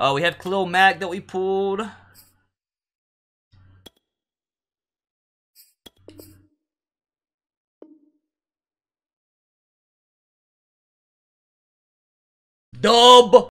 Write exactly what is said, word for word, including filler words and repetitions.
Uh, we have Khalil Mack that we pulled. Dub.